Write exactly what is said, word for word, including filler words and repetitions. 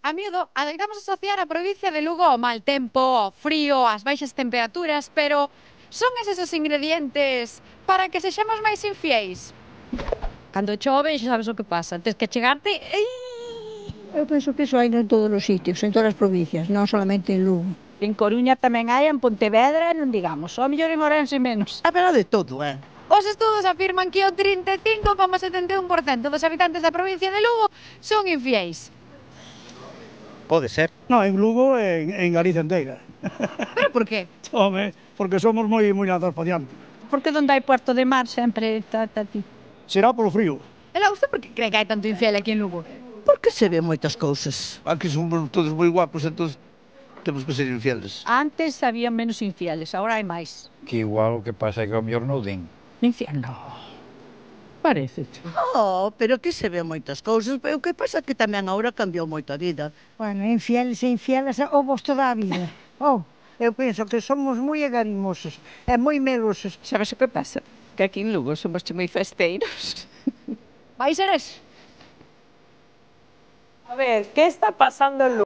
A miúdo, adoitamos asociar a provincia de Lugo ao mal tempo, ao frío, ás baixas temperaturas, pero son eses os ingredientes para que sexamos máis infieis? Cando chove, xa sabes o que pasa, tes que chegarte... Eu penso que iso hai en todos os sitios, en todas as provincias, non solamente en Lugo. En Coruña tamén hai, en Pontevedra non digamos, ao mellor en Ourense menos. Haberá de todo, eh? Os estudos afirman que o trinta e cinco coma setenta e un por cento dos habitantes da provincia de Lugo son infieis. Pode ser. No, en Lugo e en, en Galicia inteira. Pero por qué? Home, porque somos moi moi lanzados pa diante. Porque onde hai puerto de mar sempre está ta, ti. Será polo frío. Ela, usted por que cree que hai tanto infiel aquí en Lugo? Porque se ven moitas cousas. Aquí somos todos moi guapos, entón temos que ser infieles. Antes había menos infieles, agora hai máis. Que igual o que pasa é que ao mellor non o din. Infierno. Parece. Oh, pero aquí se ven moitas cousas, pero o que pasa é que tamén agora cambiou moito a vida. Bueno, infieles e infieles, o vos toda a vida. Oh, eu penso que somos moi agarimosos e moi medosos. Sabes o que pasa? Que aquí en Lugo somos moi festeiros. Vai ser eso? A ver, ¿qué está pasando en Lugo?